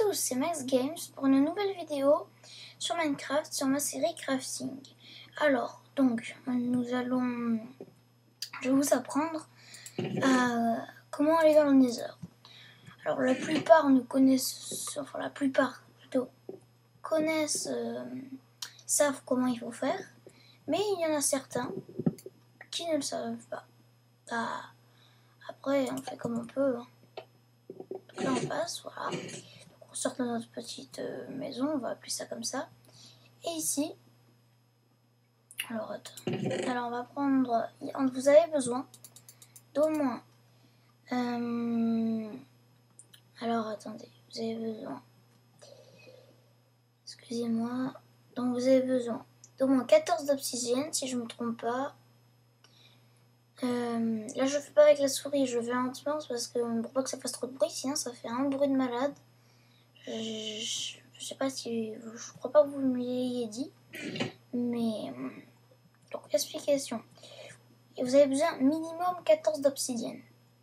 tous, c'est Max Games pour une nouvelle vidéo sur Minecraft, sur ma série Crafting. Alors, donc, je vais vous apprendre comment aller dans le Nether. Alors, la plupart nous connaissent, enfin la plupart plutôt, connaissent, savent comment il faut faire, mais il y en a certains qui ne le savent pas. Après, on fait comme on peut. Hein. Donc là, on passe, voilà. On sort de notre petite maison, on va appeler ça comme ça. Et ici, alors attends, alors on va prendre, vous avez besoin d'au moins, alors attendez, vous avez besoin, excusez-moi, donc vous avez besoin d'au moins 14 d'obsidienne si je ne me trompe pas. Là je fais pas avec la souris, je fais lentement parce que pour pas que ça fasse trop de bruit, sinon ça fait un bruit de malade. Je sais pas si, je crois pas que vous me l'ayez dit, mais donc explication. Et vous avez besoin minimum 14 d'obsidienne.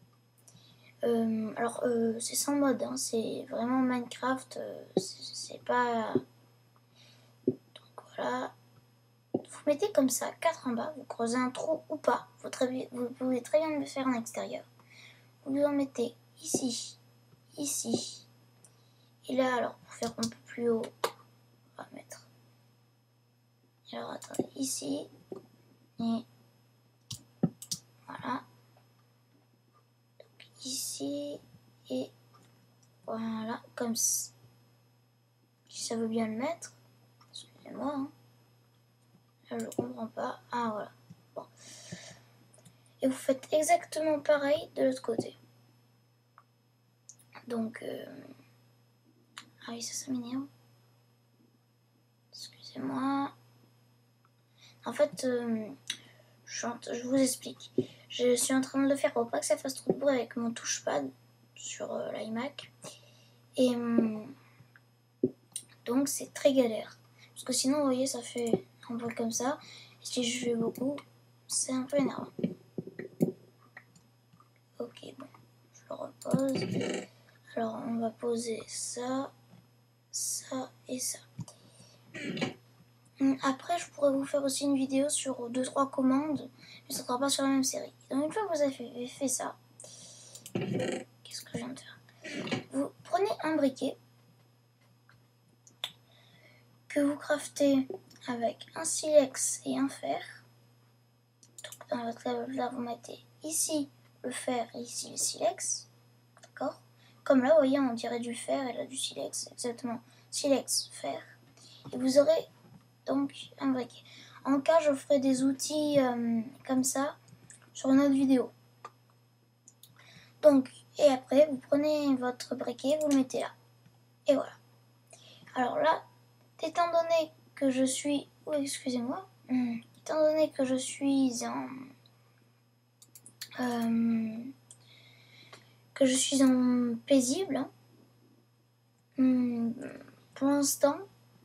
Alors c'est sans mode, hein, c'est vraiment Minecraft, c'est pas. Donc voilà. Vous mettez comme ça 4 en bas, vous creusez un trou ou pas, vous pouvez très bien le faire en extérieur. Vous en mettez ici, ici. Et là, alors pour faire un peu plus haut, on va mettre. Alors attendez, ici. Et voilà. Donc, ici. Et voilà, comme ça. Si ça veut bien le mettre. Excusez-moi. Hein. Là, je comprends pas. Ah, voilà. Bon. Et vous faites exactement pareil de l'autre côté. Donc, ah oui, ça m'énerve. Excusez-moi. En fait, je vous explique. Je suis en train de le faire pour pas que ça fasse trop de bruit avec mon touchpad sur l'iMac. Et donc, c'est très galère. Parce que sinon, vous voyez, ça fait un bruit comme ça. Et si je fais beaucoup, c'est un peu énervant. Ok, bon. Je le repose. Alors, on va poser ça, ça et ça. Après, je pourrais vous faire aussi une vidéo sur 2-3 commandes, mais ça ne sera pas sur la même série. Donc, une fois que vous avez fait ça, qu'est-ce que je viens de faire? Vous prenez un briquet que vous craftez avec un silex et un fer. Donc, dans votre level là, vous mettez ici le fer et ici le silex. D'accord? Comme là, vous voyez, on dirait du fer et là du silex. Exactement. Silex, fer. Et vous aurez donc un briquet. En cas, je ferai des outils comme ça sur une autre vidéo. Donc, et après, vous prenez votre briquet, vous le mettez là. Et voilà. Alors là, étant donné que je suis... Oh, excusez-moi. Étant donné que je suis en... paisible, pour l'instant,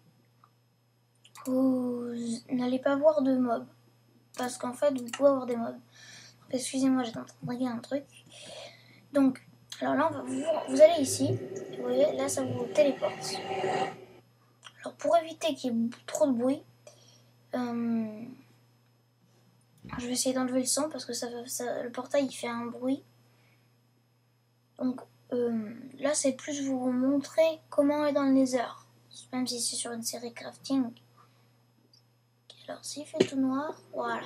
vous n'allez pas voir de mobs. Parce qu'en fait, vous pouvez avoir des mobs. Excusez-moi, j'étais en train de regarder un truc. Donc, alors là, vous allez ici. Et vous voyez, là, ça vous téléporte. Alors, pour éviter qu'il y ait trop de bruit, je vais essayer d'enlever le son parce que le portail, il fait un bruit. Donc, là, c'est plus vous montrer comment est dans le Nether. Même si c'est sur une série crafting. Alors, s'il fait tout noir, voilà.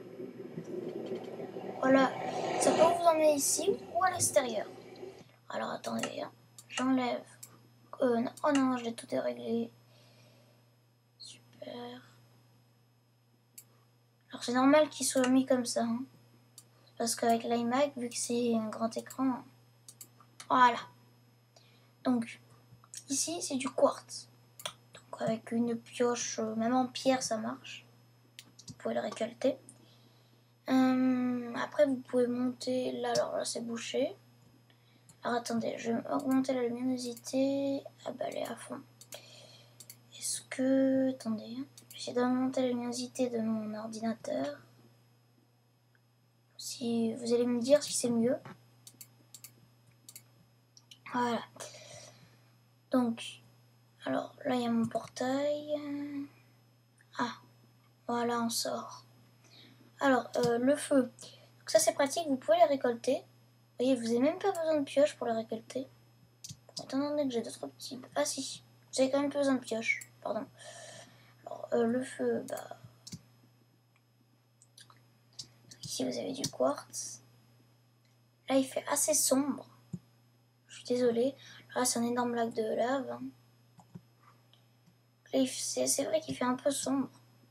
Voilà, ça peut vous emmener ici ou à l'extérieur. Alors, attendez, hein. J'enlève. Non. Oh non, je l'ai tout déréglé. Super. Alors, c'est normal qu'il soit mis comme ça. Hein. Parce qu'avec l'iMac, vu que c'est un grand écran. Voilà. Donc, ici, c'est du quartz. Donc, avec une pioche, même en pierre, ça marche. Vous pouvez le récolter. Après, vous pouvez monter là. Alors là, c'est bouché. Alors, attendez, je vais augmenter la luminosité. Ah bah, elle est à fond. Est-ce que... Attendez. Je vais essayer d'augmenter la luminosité de mon ordinateur. Si vous allez me dire si c'est mieux. Voilà. Donc, alors là il y a mon portail. Ah, voilà, on sort. Alors, le feu. Donc ça c'est pratique, vous pouvez les récolter. Vous voyez, vous n'avez même pas besoin de pioche pour les récolter. Étant donné que j'ai d'autres petits... Ah si, vous avez quand même besoin de pioche, pardon. Alors, le feu, bah... Ici vous avez du quartz. Là il fait assez sombre. Je suis désolée. Là c'est un énorme lac de lave. Là c'est vrai qu'il fait un peu sombre.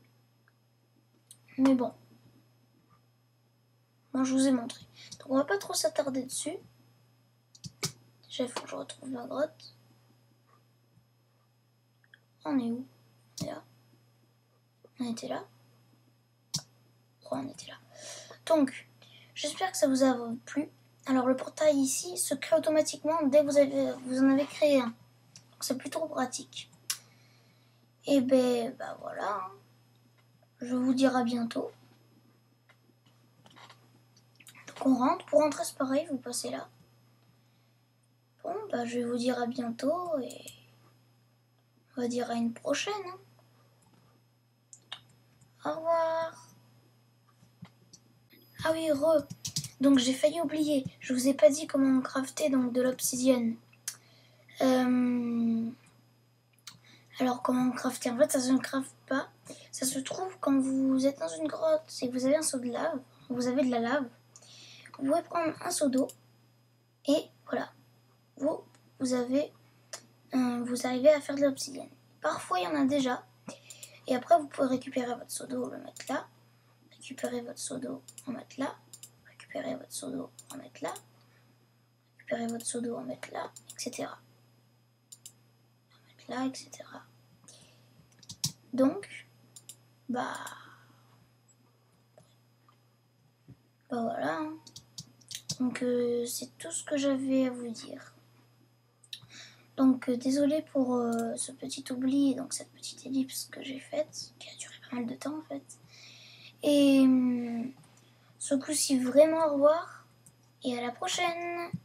Mais bon. Moi je vous ai montré. Donc on va pas trop s'attarder dessus. Déjà il faut que je retrouve ma grotte. On est où? On est là. On était là. Oh, on était là. Donc, j'espère que ça vous a plu. Alors le portail ici se crée automatiquement dès que vous en avez créé un. Donc c'est plutôt pratique. Et ben bah voilà. Je vous dirai à bientôt. Donc on rentre. Pour rentrer c'est pareil, vous passez là. Bon bah je vais vous dire à bientôt et on va dire à une prochaine. Au revoir. Ah oui, donc j'ai failli oublier. Je vous ai pas dit comment on craftait donc de l'obsidienne. Alors comment crafter? En fait ça se ne crafte pas. Ça se trouve quand vous êtes dans une grotte et que vous avez un seau de lave, vous avez de la lave. Vous pouvez prendre un seau d'eau et voilà, vous arrivez à faire de l'obsidienne. Parfois il y en a déjà. Et après vous pouvez récupérer votre seau d'eau, le mettre là. Récupérer votre seau d'eau, en mettre là. Récupérer votre seau d'eau, en mettre là. Récupérer votre seau d'eau, en mettre là, etc. En mettre là, etc. Donc, bah voilà. Donc c'est tout ce que j'avais à vous dire. Donc désolé pour ce petit oubli, donc cette petite ellipse que j'ai faite, qui a duré pas mal de temps en fait. Et ce coup-ci vraiment au revoir et à la prochaine.